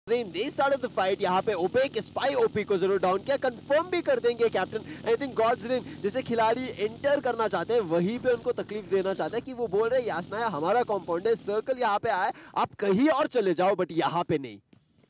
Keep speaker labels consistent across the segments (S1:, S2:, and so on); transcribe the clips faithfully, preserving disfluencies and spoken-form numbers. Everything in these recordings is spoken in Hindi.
S1: They start of the fight. यहाँ पे ओपेक स्पाई ओपी को जरूर डाउन किया, कंफर्म भी कर देंगे कैप्टन। आई थिंक गॉड्सलिन जैसे खिलाड़ी एंटर करना चाहते हैं वहीं पे उनको तकलीफ देना चाहते हैं कि वो बोल रहे हैं यासनाया हमारा कंपाउंड है, सर्कल यहाँ पे आया, आप कहीं और चले जाओ बट यहाँ पे नहीं।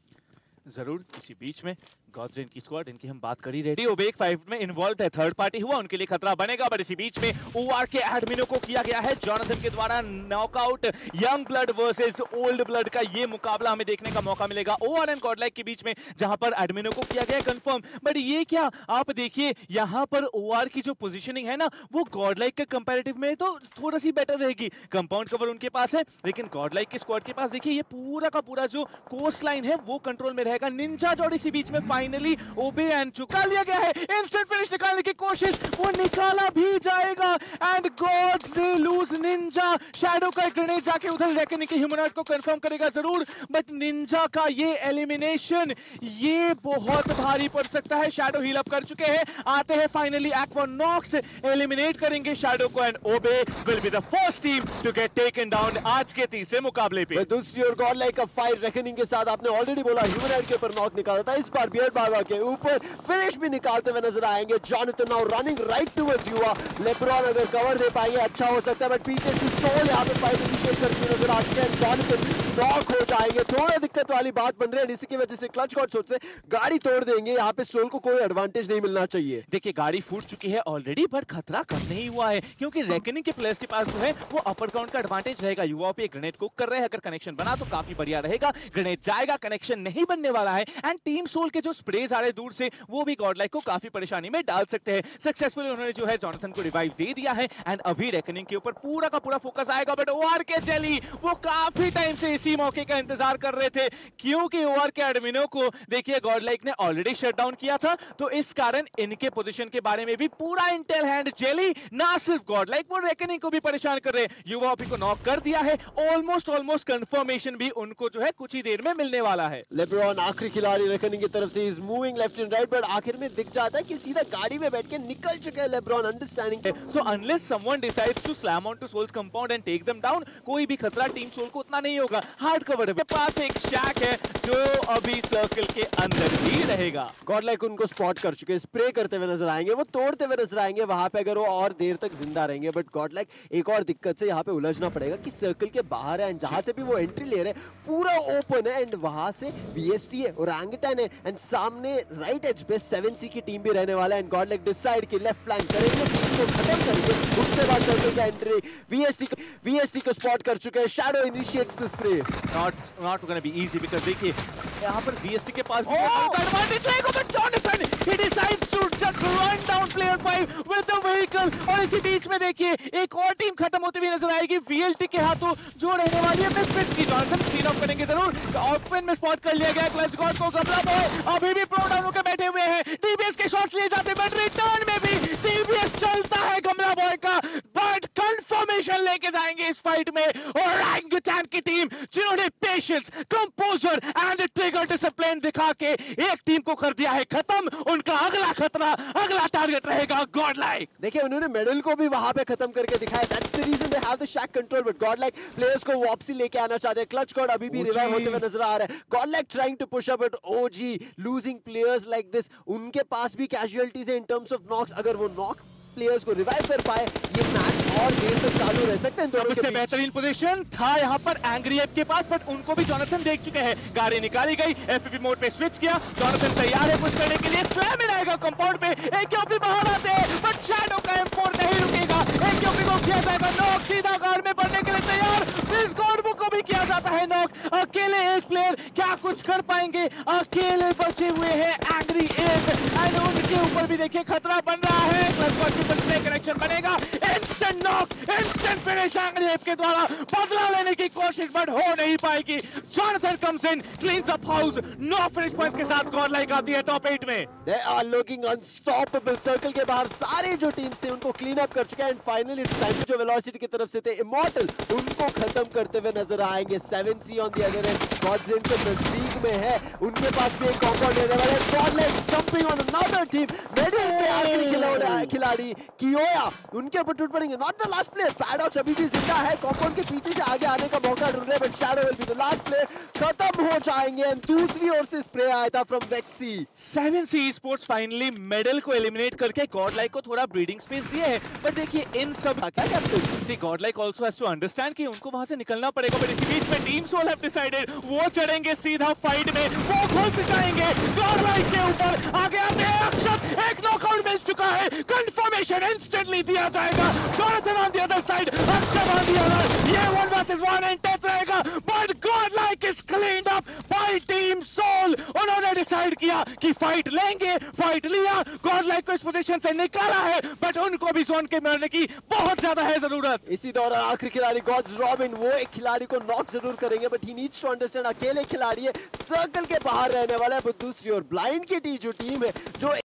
S2: जरूर इसी बीच में गॉड्सलिन की स्क्वाड, इनकी हम बात कर ही रहे थे, ओबेक फाइव में इन्वॉल्व है, थर्ड पार्टी हुआ, उनके लिए खतरा बनेगा। बट इसी बीच में ओआर के एडमिनो को किया गया है जोनाथन के द्वारा knockout. Young blood versus old blood का ये मुकाबला हमें देखने का मौका मिलेगा ओआर एंड गॉडलाइक के बीच में, जहां पर एडमिनो को किया गया है कंफर्म। बट ये क्या, आप देखिए यहां पर ओआर की जो पोजीशनिंग है ना, वो गॉडलाइक के कंपैरेटिव में तो थोड़ा सी बेटर रहेगी। कंपाउंड कवर उनके पास है, लेकिन गॉडलाइक के स्क्वाड के पास देखिए ये पूरा का पूरा जो कोस्ट लाइन है वो कंट्रोल में रहेगा। निंजा जोड़ी इसी बीच में फाइनली ओबे एंड चुका लिया गया है, इंस्टेंट फिनिश निकालने की कोशिश, वो निकाला भी जाएगा एंड गॉड्स ने लूज। निंजा शैडो का ग्रेनेड जाके उधर रेकनिंग के ह्यूमनॉइड को कंफर्म करेगा जरूर, बट निंजा का ये एलिमिनेशन ये बहुत भारी पड़ सकता है। शैडो हील अप कर चुके हैं, आते हैं फाइनली एक्वानॉक्स एलिमिनेट करेंगे शैडो को and Obe will be the first team to get taken down आज के तीसरे मुकाबले पे।
S1: दूसरी ओर गॉडलाइक का फाइट रेकनिंग के साथ, आपने ऑलरेडी बोला ह्यूमनॉइड के ऊपर नॉक निकाला था, इस बार बियर्ड बाबा के ऊपर फिनिश भी निकालते हुए नजर आएंगे। Jonathan now running right towards युवा, लेब्रॉन अगर कवर दे पाएंगे अच्छा हो सकता है, बट पीछे से सोल यहाँ पे फाइट इनिशिएट करते हुए नजर आ चुके हैं। जॉनथन नॉक हो जाएंगे, थोड़ा दिक्कत वाली बात बन रही है, इसी की वजह से क्लच गॉड सोचते गाड़ी तोड़ देंगे, यहाँ पे सोल को कोई एडवांटेज नहीं मिलना चाहिए।
S2: देखिए गाड़ी फूट चुकी है ऑलरेडी, बट खतरा कम नहीं हुआ है क्योंकि रेकनिंग के प्लेयर्स के पास जो है वो अपर काउंट का एडवांटेज रहेगा। युवा पे ग्रेनेड कुक कर रहे हैं, अगर कनेक्शन बना तो काफी बढ़िया रहेगा, ग्रेनेड जाएगा, कनेक्शन नहीं बनने वाला है एंड टीम सोल के जो स्प्रेज आ रहे दूर से वो भी गॉडलाइक को काफी परेशानी में डाल सकते हैं। सक्सेसफुली उन्होंने जो है जॉनथन को रिवाइव दे दिया है एंड अभी रेकनिंग के ऊपर पूरा का पूरा फोकस आएगा। बट ओआर के जेली वो काफी टाइम से इसी मौके का इंतजार कर रहे थे क्योंकि ओआर के एडमिनो को देखिए गॉडलाइक ने ऑलरेडी शट डाउन किया था, तो इस कारण इनके पोजीशन के बारे में भी पूरा इंटेल हैंड। जेली ना सिर्फ गॉडलाइक वो रेकनिंग को भी परेशान कर रहे हैं, युवा को नॉक कर दिया है, ऑलमोस्ट ऑलमोस्ट कंफर्मेशन भी उनको जो है कुछ ही देर में मिलने वाला है।
S1: लेब्रॉन आखिरी खिलाड़ी रेकनिंग की तरफ से is moving left and right, but आखिर में दिख जाता है कि सीधा गाड़ी में बैठ के निकल चुके हैं LeBron, understanding.
S2: So unless someone decides to slam on to Souls compound and take them down, कोई भी खतरा टीम सोल को उतना नहीं होगा। हार्ड कवर के पास एक शैक है जो अभी सर्कल के अंदर ही रहेगा।
S1: गॉडलाइक उनको स्पॉट कर चुके हैं, स्प्रे करते हुए नजर आएंगे, वो तोड़ते हुए नजर आएंगे वहां पे अगर वो और देर तक जिंदा रहेंगे। बट गॉडलाइक एक और दिक्कत से यहाँ पे उलझना पड़ेगा कि सर्कल के बाहर है एंड जहां से भी वो एंट्री ले रहे हैं पूरा ओपन है एंड वहां से वीएसटी है और ओरंगुटान है एंड सामने राइट एज पे सेवन सी की टीम भी रहने वाला है एंड गॉडलाइक डिसाइड कि लेफ्ट फ्लैंक करेंगे, टीम को खत्म करेंगे, उसके बाद सर्कल का एंट्री वीएसटी वीएसटी को स्पॉट कर चुके हैं। Shadow initiates the spray,
S2: not not gonna be easy because देखिए यहाँ पर वीएसटी के पास एडवांटेज रहेगा, बट जॉनथन ही decides to just run down player five with the vehicle. और इसी बीच में देखिए एक और टीम खत्म होती हुई नजर आएगी, वीएलटी के हाथों जो रहने वाली है मिसफिट्स की। जॉनथन क्लीन अप करेंगे जरूर, ओपन में स्पॉट कर लिया गया क्लच गॉड को। गमला बॉय अभी भी प्रो डाउन होकर बैठे हुए हैं, टीबीएस के शॉट्स लिए जाते हैं बट रिटर्न में भी टीबीएस चलता है गमला बॉय का, बट कंफर्मेशन लेके जाएंगे इस फाइट में ओरंगुटान की टीम, जिन्होंने patience, composure and trigger discipline दिखा के एक टीम को कर दिया है खत्म। उनका अगला खतरा, अगला टारगेट रहेगा गॉडलाइक।
S1: देखिए उन्होंने मेडल को भी वहां पे खत्म करके दिखाया, that's the reason they have the shack control, but Godlike players को वापसी लेके आना चाहते हैं। क्लच गॉड अभी भी रिवाइव होते हुए नजर आ रहा है, Godlike trying to push up but OG losing players like this, उनके पास भी कैजुअलिटीज है इन टर्म्स ऑफ नॉक्स, अगर वो नॉक प्लेयर्स को रिवाइव कर पाए ये मैच और देर तक चालू रह सकते हैं।
S2: सबसे बेहतरीन पोजीशन था यहाँ पर एंग्री एप के पास, बट उनको भी जॉनथन देख चुके हैं, गाड़ी निकाली गई, एफपीपी मोड पे स्विच किया, जॉनथन तैयार है पुश करने के लिए, स्लैम इन आएगा कंपाउंड पे, एकेओपी बाहर आते हैं बट शैडो का एम फोर नहीं रुकेगा, एकेओपी को किया जाएगा नॉक, सीधा गार्ड में बढ़ने के लिए तैयार, इस गॉडबुक को भी किया जाता है नॉक। अकेले एक प्लेयर क्या कुछ कर पाएंगे, अकेले बचे हुए हैं एंग्री एप एंड उनके ऊपर भी देखिए खतरा बन रहा है। कनेक्शन बनेगा, instant knock, instant finish angry ape के द्वारा बदला लेने की कोशिश बट हो नहीं पाएगी। Jonathan comes in, cleans up house, no finish point के साथ गॉडलाइक आती है टॉप एट में।
S1: They are looking unstoppable, circle के बाहर सारे जो टीम्स थे उनको क्लीन अप कर चुके हैं एंड फाइनली इस टाइम जो वेलोसिटी की तरफ से थे इमॉर्टल उनको खत्म करते हुए नजर आएंगे। Seven Sea on the other end Godzen के नजदीक में है, उनके पास भी एक कॉम्पाउंड लेने वाले हैं। Godless jumping on another team, middle पे आखिरी खिलाड़ी खिलाड़ी कियोया उनके ऊपर टूट पड़ेंगे। Not the last player, Paradox अभी भी जिंदा है, कॉम्पाउंड के पीछे से आगे आने का मौका ढूंढ रहे हैं but Shadow will be the last player, खत्म हो जाएंगे। एंड दूसरी ओर से स्प्रे आया था from Vexy.
S2: Seven Sea sports finally medal को एलिमिनेट करके गॉड लाइक को थोड़ा ब्रीडिंग स्पेस दिए है, बट देखिए इन सब क्या कैप्टन सी Godlike also has to understand कि उनको वहां से निकलना पड़ेगा। बट इसी बीच में टीम सोल हैव डिसाइडेड वो चढ़ेंगे सीधा फाइट में, वो गोल पिटाएंगे गॉड लाइक के ऊपर। आगे आते हैं अक्षत, एक नॉकआउट मिल चुका है, कंफर्मेशन इंस्टेंटली दिया जाएगा। Jonathan on the other side, Akshat on the other, ये one versus one and touch रहेगा but Godlike is cleaned up by team Soul. उन्होंने डिसाइड किया कि फाइट लेंगे, फाइट लिया, गॉड लाइक को इस पोजीशन से निकाला है बट उनको भी जोन के मारने की बहुत ज्यादा है जरूरत।
S1: इसी दौरान आखिरी खिलाड़ी गॉड्स रॉबिन वो एक खिलाड़ी को नॉक जरूर करेंगे but he needs to understand अकेले खिलाड़ी है, सर्कल के बाहर रहने वाला है। दूसरी ओर ब्लाइंड की टी जो टीम है जो